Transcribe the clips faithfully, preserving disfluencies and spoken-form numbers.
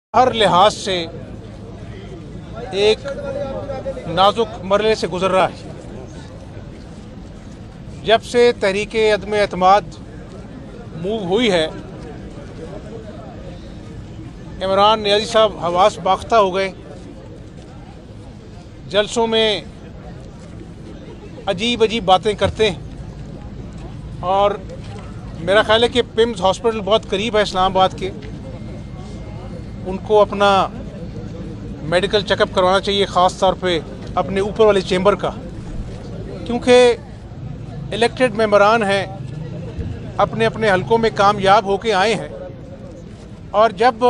हर लिहाज से एक नाजुक मरहले से गुजर रहा है। जब से तहरीके अदम एतमाद मूव हुई है, इमरान नियाज़ी साहब हवास बाख्ता हो गए। जलसों में अजीब अजीब बातें करते हैं और मेरा ख्याल है कि पिम्स हॉस्पिटल बहुत करीब है इस्लामाबाद के, उनको अपना मेडिकल चेकअप करवाना चाहिए, ख़ास तौर पे अपने ऊपर वाले चेंबर का, क्योंकि इलेक्टेड मेंबरान हैं, अपने अपने हलकों में कामयाब होके आए हैं। और जब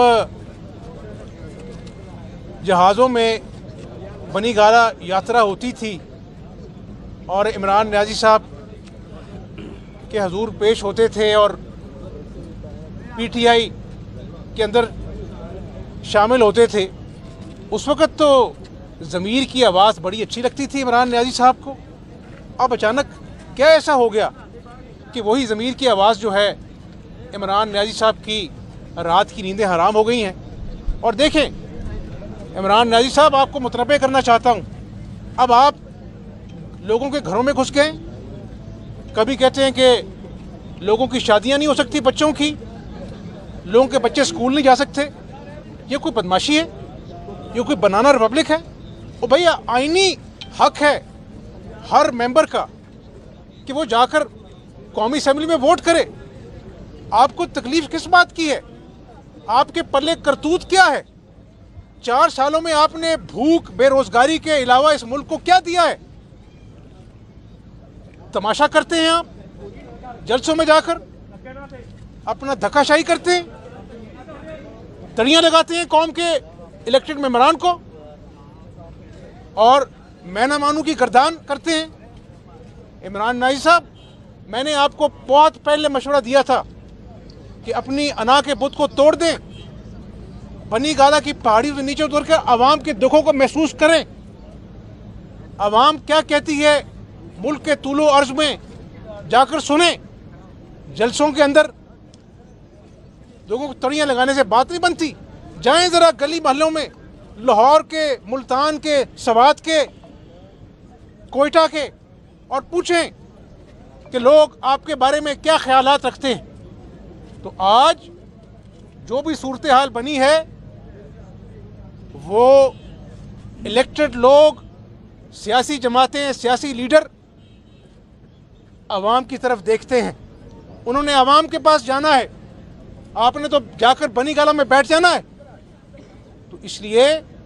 जहाज़ों में बनी गाला यात्रा होती थी और इमरान नियाज़ी साहब के हजूर पेश होते थे और पीटीआई के अंदर शामिल होते थे, उस वक़्त तो ज़मीर की आवाज़ बड़ी अच्छी लगती थी इमरान नियाज़ी साहब को। अब अचानक क्या ऐसा हो गया कि वही ज़मीर की आवाज़ जो है इमरान नियाज़ी साहब की रात की नींदें हराम हो गई हैं। और देखें, इमरान नियाज़ी साहब, आपको मुतनब्बे करना चाहता हूँ, अब आप लोगों के घरों में घुस गए। कभी कहते हैं कि लोगों की शादियाँ नहीं हो सकती बच्चों की, लोगों के बच्चे स्कूल नहीं जा सकते। ये कोई बदमाशी है? ये कोई बनाना रिपब्लिक है? ओ भैया, आईनी हक है हर मेंबर का कि वो जाकर कौमी असेंबली में वोट करे। आपको तकलीफ किस बात की है? आपके पल्ले करतूत क्या है? चार सालों में आपने भूख बेरोजगारी के अलावा इस मुल्क को क्या दिया है? तमाशा करते हैं आप, जलसों में जाकर अपना धक्काशाही करते हैं, तड़ियां लगाते हैं कौम के इलेक्टेड मेंबरान को और मैं ना मानू की गर्दान करते हैं। इमरान नियाज़ी साहब, मैंने आपको बहुत पहले मशवरा दिया था कि अपनी अना के बुत को तोड़ दें, बनी गाला की पहाड़ी से नीचे उतर कर आवाम के दुखों को महसूस करें। आवाम क्या कहती है मुल्क के तूलो अर्ज में जाकर सुने। जलसों के अंदर लोगों को तड़ियाँ लगाने से बात नहीं बनती। जाएं ज़रा गली मोहल्लों में, लाहौर के, मुल्तान के, सवात के, कोयटा के, और पूछें कि लोग आपके बारे में क्या ख्यालात रखते हैं। तो आज जो भी सूरत हाल बनी है, वो इलेक्टेड लोग, सियासी जमातें, सियासी लीडर आवाम की तरफ देखते हैं। उन्होंने आवाम के पास जाना है, आपने तो जाकर बनी गाला में बैठ जाना है। तो इसलिए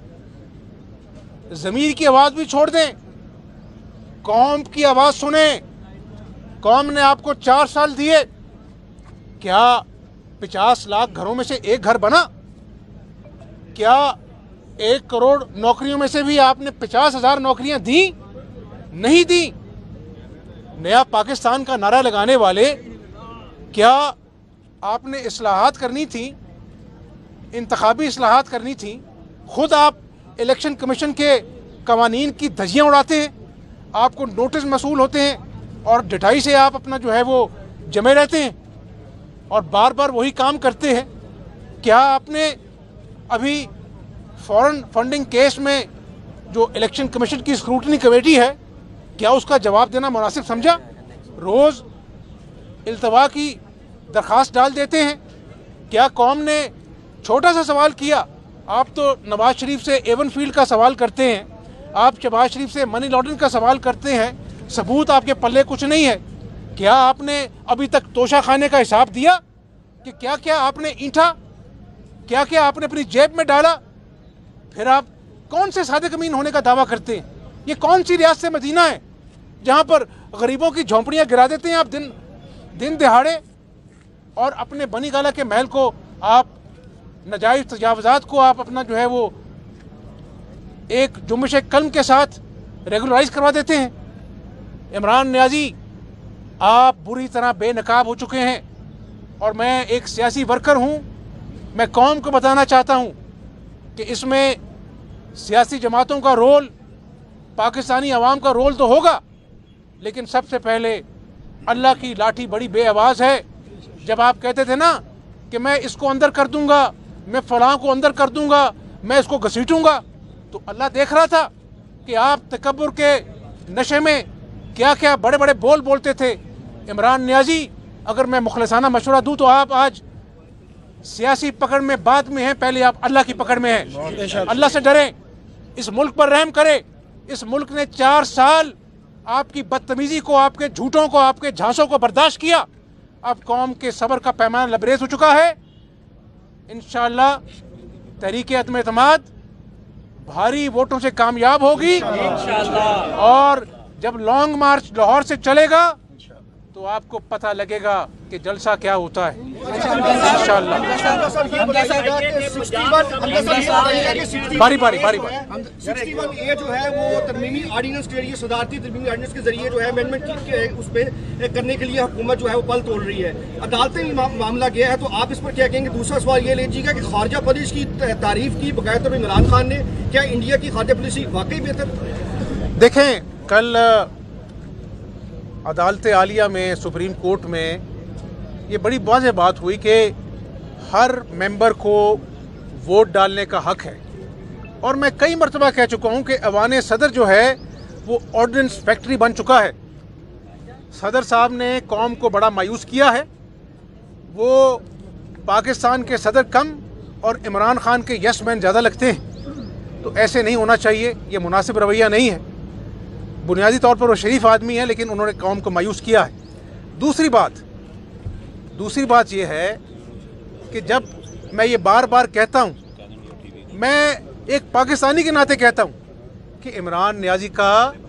ज़मीर की आवाज़ भी छोड़ दें, कौम की आवाज़ सुने। कौम ने आपको चार साल दिए, क्या पचास लाख घरों में से एक घर बना? क्या एक करोड़ नौकरियों में से भी आपने पचास हजार नौकरियां दी? नहीं दी। नया पाकिस्तान का नारा लगाने वाले, क्या आपने इस्लाहात करनी थी, इंतखाबी इस्लाहात करनी थी? खुद आप इलेक्शन कमीशन के कवानीन की धज्जियाँ उड़ाते हैं, आपको नोटिस मसूल होते हैं और ढिठाई से आप अपना जो है वो जमे रहते हैं और बार बार वही काम करते हैं। क्या आपने अभी फॉरेन फंडिंग केस में जो इलेक्शन कमीशन की स्क्रूटनी कमेटी है, क्या उसका जवाब देना मुनासिब समझा? रोज़ इल्तवा की दरख्वास्त डाल देते हैं। क्या कौम ने छोटा सा सवाल किया? आप तो नवाज शरीफ से एवन फील्ड का सवाल करते हैं, आप शहबाज शरीफ से मनी लॉन्ड्रिंग का सवाल करते हैं, सबूत आपके पल्ले कुछ नहीं है। क्या आपने अभी तक तोशा खाने का हिसाब दिया कि क्या क्या आपने ईंठा, क्या क्या आपने अपनी जेब में डाला? फिर आप कौन से सादिक अमीन होने का दावा करते हैं? ये कौन सी रियासत मदीना है जहाँ पर गरीबों की झोंपड़ियाँ गिरा देते हैं आप दिन दिन दिहाड़े, और अपने बनी गाला के महल को आप, नाजायज़ तजावुज़ात को आप अपना जो है वो एक जुम्बिश कल्म के साथ रेगुलराइज करवा देते हैं। इमरान नियाज़ी, आप बुरी तरह बेनकाब हो चुके हैं और मैं एक सियासी वर्कर हूँ। मैं कौम को बताना चाहता हूँ कि इसमें सियासी जमातों का रोल, पाकिस्तानी अवाम का रोल तो होगा, लेकिन सबसे पहले अल्लाह की लाठी बड़ी बेआवाज़ है। जब आप कहते थे ना कि मैं इसको अंदर कर दूंगा, मैं फलां को अंदर कर दूंगा, मैं इसको घसीटूंगा। तो अल्लाह देख रहा था कि आप तकब्बुर के नशे में क्या क्या बड़े बड़े बोल बोलते थे। इमरान नियाज़ी, अगर मैं मुखलसाना मशवरा दूं तो आप आज सियासी पकड़ में बाद में हैं, पहले आप अल्लाह की पकड़ में हैं। अल्लाह से डरें, इस मुल्क पर रहम करें। इस मुल्क ने चार साल आपकी बदतमीजी को, आपके झूठों को, आपके झांसों को बर्दाश्त किया। अब कौम के सब्र का पैमाना लबरेज हो चुका है। इंशाअल्लाह तहरीक अदम एतमाद भारी वोटों से कामयाब होगी और जब लॉन्ग मार्च लाहौर से चलेगा तो आपको पता लगेगा कि जलसा क्या होता है। इंशाअल्लाह बारी बारी बारी बारी इकसठ ए जो है वो तरमीमी ऑर्डिनेंस के लिए, सदारती तरमीमी ऑर्डिनेंस के जरिए जो है अमेंडमेंट उस पर करने के लिए हुकूमत जो है वो पल तोड़ रही है। अदालतें में मामला गया है, तो आप इस पर क्या कहेंगे? दूसरा सवाल ये लीजिएगा कि खारजा पॉलिसी की तारीफ की बकायदा तौर इमरान खान ने, क्या इंडिया की खारजा पॉलिसी वाकई बेहतर? देखें, कल अदालत आलिया में, सुप्रीम कोर्ट में ये बड़ी वाज़ेह बात हुई कि हर मेंबर को वोट डालने का हक है। और मैं कई मरतबा कह चुका हूँ कि ऐवान सदर जो है वो ऑर्डिनेंस फैक्ट्री बन चुका है। सदर साहब ने कौम को बड़ा मायूस किया है। वो पाकिस्तान के सदर कम और इमरान खान के यस मैन ज़्यादा लगते हैं। तो ऐसे नहीं होना चाहिए, ये मुनासिब रवैया नहीं है। बुनियादी तौर पर वो शरीफ आदमी है, लेकिन उन्होंने कौम को मायूस किया है। दूसरी बात दूसरी बात यह है कि जब मैं ये बार बार कहता हूँ, मैं एक पाकिस्तानी के नाते कहता हूँ कि इमरान नियाज़ी का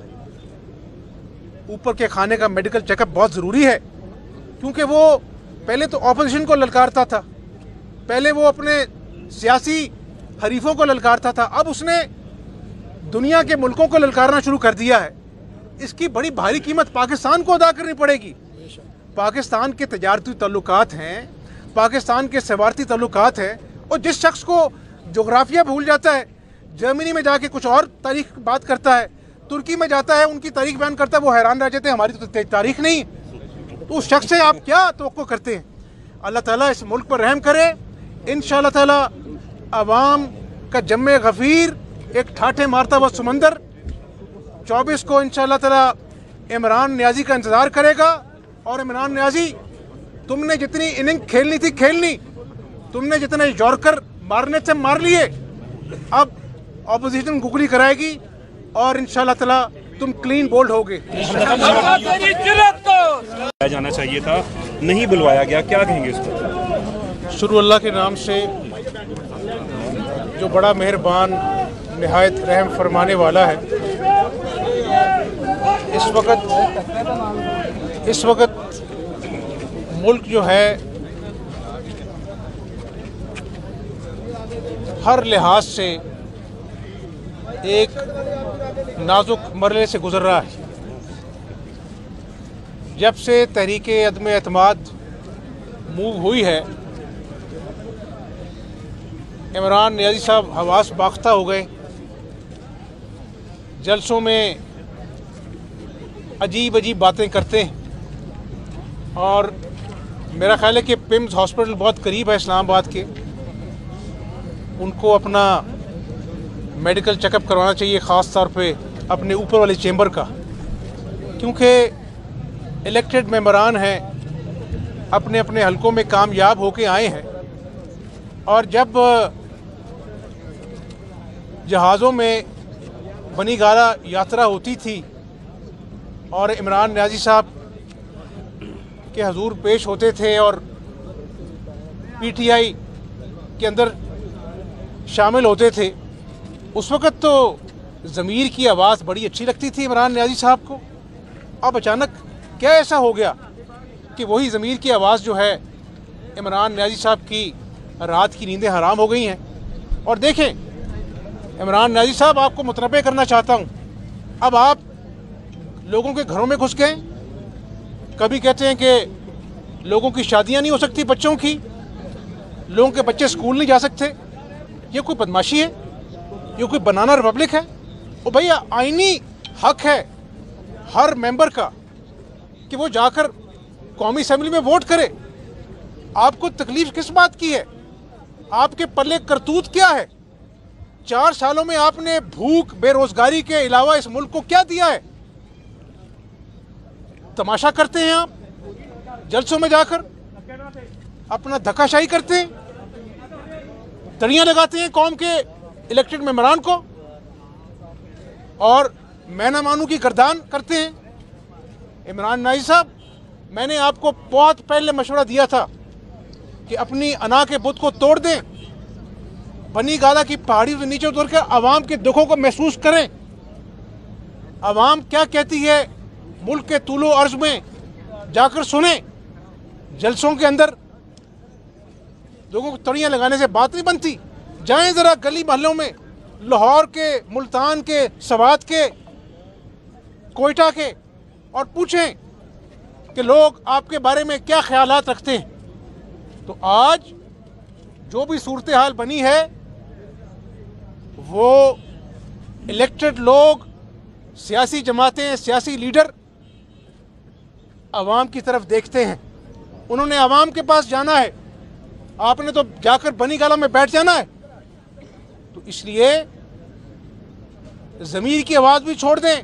ऊपर के खाने का मेडिकल चेकअप बहुत ज़रूरी है। क्योंकि वो पहले तो ऑपोजिशन को ललकारता था, पहले वो अपने सियासी हरीफों को ललकारता था, अब उसने दुनिया के मुल्कों को ललकारना शुरू कर दिया है। इसकी बड़ी भारी कीमत पाकिस्तान को अदा करनी पड़ेगी। पाकिस्तान के तजारती ताल्लुकात हैं, पाकिस्तान के सवारती ताल्लुकात हैं, और जिस शख्स को जोग्राफिया भूल जाता है, जर्मनी में जाके कुछ और तारीख बात करता है, तुर्की में जाता है उनकी तारीख बयान करता है, वो हैरान रह जाते हैं हमारी तो तारीख नहीं है। तो उस शख्स से आप क्या तवक्को करते हैं? अल्लाह ताला इस मुल्क पर रहम करे। इंशाअल्लाह ताला अवाम का जम्मे गफ़ीर एक ठाठे मारता हुआ समंदर चौबीस को इंशाअल्लाह ताला इमरान नियाज़ी का इंतज़ार करेगा। और इमरान नियाज़ी, तुमने जितनी इनिंग खेलनी थी खेलनी, तुमने जितने यॉर्कर मारने से मार लिए, अब ऑपोजिशन गुगली कराएगी और इंशाअल्लाह ताला तुम क्लीन बोल्ड होगे। जाना चाहिए था, नहीं बुलवाया गया, क्या कहेंगे इस पर? शुरू अल्लाह के नाम से जो बड़ा मेहरबान निहायत रहम फरमाने वाला है। इस वक्त इस वक्त मुल्क जो है हर लिहाज से एक नाजुक मरहले से गुजर रहा है। जब से तहरीक अदम एतमाद मूव हुई है, इमरान नियाज़ी साहब हवास बाख्ता हो गए। जलसों में अजीब अजीब बातें करते हैं और मेरा ख्याल है कि पिम्स हॉस्पिटल बहुत करीब है इस्लामाबाद के, उनको अपना मेडिकल चेकअप करवाना चाहिए, ख़ास तौर पे अपने ऊपर वाले चेंबर का, क्योंकि इलेक्टेड मेंबरान हैं, अपने अपने हलकों में कामयाब होके आए हैं। और जब जहाज़ों में बनी गारा यात्रा होती थी और इमरान नियाज़ी साहब के हजूर पेश होते थे और पीटीआई के अंदर शामिल होते थे, उस वक़्त तो ज़मीर की आवाज़ बड़ी अच्छी लगती थी इमरान नियाज़ी साहब को। अब अचानक क्या ऐसा हो गया कि वही ज़मीर की आवाज़ जो है इमरान नियाज़ी साहब की रात की नींदें हराम हो गई हैं। और देखें, इमरान नियाज़ी साहब, आपको मुतनब्बे करना चाहता हूँ, अब आप लोगों के घरों में घुस गए। कभी कहते हैं कि लोगों की शादियाँ नहीं हो सकती बच्चों की, लोगों के बच्चे स्कूल नहीं जा सकते। ये कोई बदमाशी है? ये कोई बनाना रिपब्लिक है? और भैया, आईनी हक है हर मेंबर का कि वो जाकर कौमी असेंबली में वोट करे। आपको तकलीफ किस बात की है? आपके पल्ले करतूत क्या है? चार सालों में आपने भूख बेरोजगारी के अलावा इस मुल्क को क्या दिया है? तमाशा करते हैं आप, जलसों में जाकर अपना धक्काशाही करते हैं, तड़ियां लगाते हैं कौम के इलेक्टेड मेंबरान को और मैं ना मानू की गर्दान करते हैं। इमरान नाजी साहब, मैंने आपको बहुत पहले मशवरा दिया था कि अपनी अना के बुत को तोड़ दें, बनी गाला की पहाड़ी से नीचे उतर कर आवाम के दुखों को महसूस करें। आवाम क्या कहती है मुल्क के तूलो अर्ज में जाकर सुने। जलसों के अंदर लोगों को तड़ियां लगाने से बात नहीं बनती। जाएं जरा गली मोहल्लों में, लाहौर के, मुल्तान के, सवात के, कोयटा के, और पूछें कि लोग आपके बारे में क्या ख्यालात रखते हैं। तो आज जो भी सूरत हाल बनी है वो इलेक्टेड लोग, सियासी जमातें, सियासी लीडर आवाम की तरफ देखते हैं। उन्होंने आवाम के पास जाना है, आपने तो जाकर बनी गाला में बैठ जाना है। तो इसलिए ज़मीर की आवाज़ भी छोड़ दें,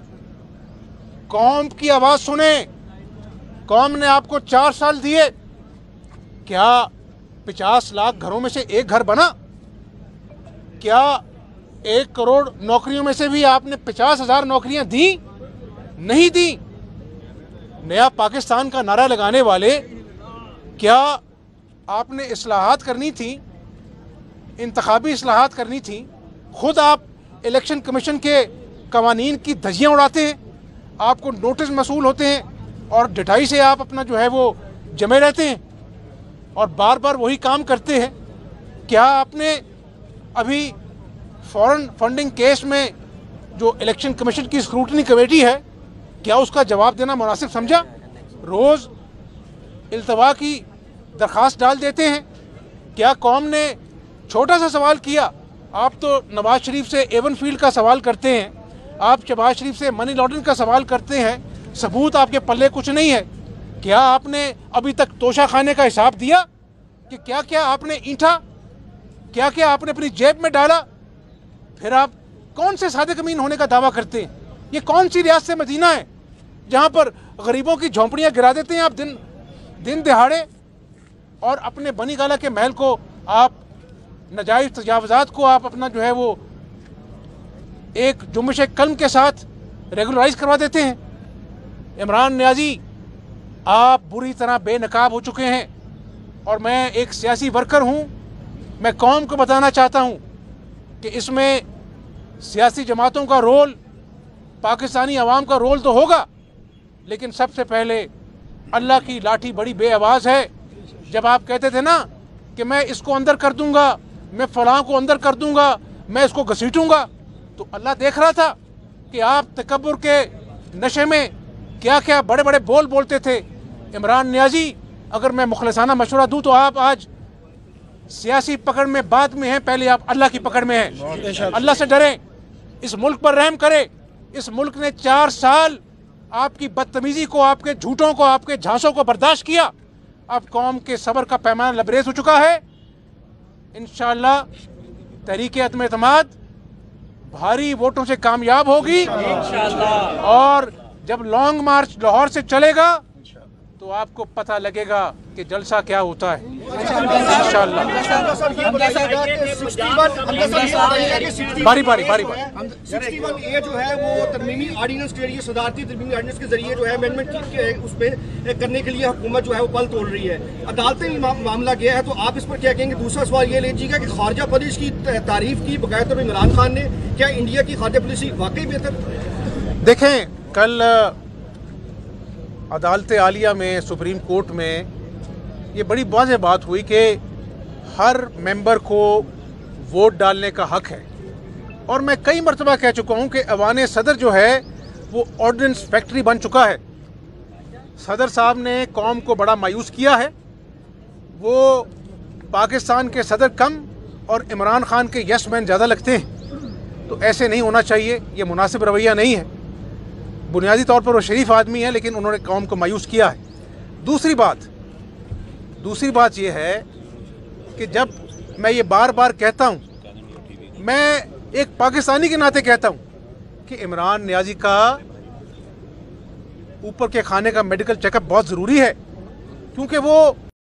कौम की आवाज़ सुने। कौम ने आपको चार साल दिए, क्या पचास लाख घरों में से एक घर बना? क्या एक करोड़ नौकरियों में से भी आपने पचास हजार नौकरियां दी? नहीं दी। नया पाकिस्तान का नारा लगाने वाले, क्या आपने इस्लाहात करनी थी, इंतखाबी इस्लाहात करनी थी? खुद आप इलेक्शन कमीशन के कवानीन की धज्जियां उड़ाते हैं, आपको नोटिस मसूल होते हैं और ढिठाई से आप अपना जो है वो जमे रहते हैं और बार बार वही काम करते हैं। क्या आपने अभी फॉरेन फंडिंग केस में जो इलेक्शन कमीशन की स्क्रूटनी कमेटी है, क्या उसका जवाब देना मुनासिब समझा? रोज़ इल्तवा की दरख्वास्त डाल देते हैं। क्या कौम ने छोटा सा सवाल किया? आप तो नवाज शरीफ से एवन फील्ड का सवाल करते हैं, आप शहबाज शरीफ से मनी लॉन्ड्रिंग का सवाल करते हैं, सबूत आपके पल्ले कुछ नहीं है। क्या आपने अभी तक तोशा खाने का हिसाब दिया कि क्या क्या आपने ईंठा, क्या क्या आपने अपनी जेब में डाला? फिर आप कौन से सादे कमीन होने का दावा करते हैं? ये कौन सी रियासत मदीना है जहाँ पर गरीबों की झोंपड़ियाँ गिरा देते हैं आप दिन दिन दिहाड़े, और अपने बनी गाला के महल को आप, नाजायज़ तजावज़ात को आप अपना जो है वो एक जुम्बिश कलम के साथ रेगुलराइज करवा देते हैं। इमरान नियाज़ी, आप बुरी तरह बेनकाब हो चुके हैं और मैं एक सियासी वर्कर हूँ। मैं कौम को बताना चाहता हूँ कि इसमें सियासी जमातों का रोल, पाकिस्तानी अवाम का रोल तो होगा, लेकिन सबसे पहले अल्लाह की लाठी बड़ी बेआवाज़ है। जब आप कहते थे ना कि मैं इसको अंदर कर दूंगा, मैं फलां को अंदर कर दूंगा, मैं इसको घसीटूंगा, तो अल्लाह देख रहा था कि आप तकब्बुर के नशे में क्या क्या बड़े बड़े बोल बोलते थे। इमरान नियाज़ी, अगर मैं मुखलसाना मशवरा दूं तो आप आज सियासी पकड़ में बाद में हैं, पहले आप अल्लाह की पकड़ में हैं। अल्लाह से डरें, इस मुल्क पर रहम करें। इस मुल्क ने चार साल आपकी बदतमीजी को, आपके झूठों को, आपके झांसों को बर्दाश्त किया। अब कौम के सब्र का पैमाना लबरेज हो चुका है। इंशाअल्लाह तहरीक अदम एतमाद भारी वोटों से कामयाब होगी और जब लॉन्ग मार्च लाहौर से चलेगा तो आपको पता लगेगा कि जलसा क्या होता है। इंशाअल्लाह। बारी बारी बारी बारी इकसठ ए जो है वो तरमीमी ऑर्डिनेंस के जरिए, सदारती तरमीमी ऑर्डिनेंस के जरिए जो है अमेंडमेंट उस पर करने के लिए हुकूमत जो है वो पल तोड़ रही है। अदालतें में मामला गया है, तो आप इस पर क्या कहेंगे? दूसरा सवाल ये लीजिएगा कि खारजा पॉलिसी की तारीफ की बकायदा तौर इमरान खान ने, क्या इंडिया की खारजा पॉलिसी वाकई बेहतर? देखें, कल अदालत आलिया में, सुप्रीम कोर्ट में ये बड़ी वाज़ेह बात हुई कि हर मेंबर को वोट डालने का हक है। और मैं कई मरतबा कह चुका हूँ कि ऐवान सदर जो है वो ऑर्डिनेंस फैक्ट्री बन चुका है। सदर साहब ने कौम को बड़ा मायूस किया है। वो पाकिस्तान के सदर कम और इमरान खान के यस मैन ज़्यादा लगते हैं। तो ऐसे नहीं होना चाहिए, ये मुनासिब रवैया नहीं है। बुनियादी तौर पर वो शरीफ आदमी है, लेकिन उन्होंने कौम को मायूस किया है। दूसरी बात दूसरी बात यह है कि जब मैं ये बार बार कहता हूँ, मैं एक पाकिस्तानी के नाते कहता हूँ कि इमरान नियाजी का ऊपर के खाने का मेडिकल चेकअप बहुत ज़रूरी है, क्योंकि वो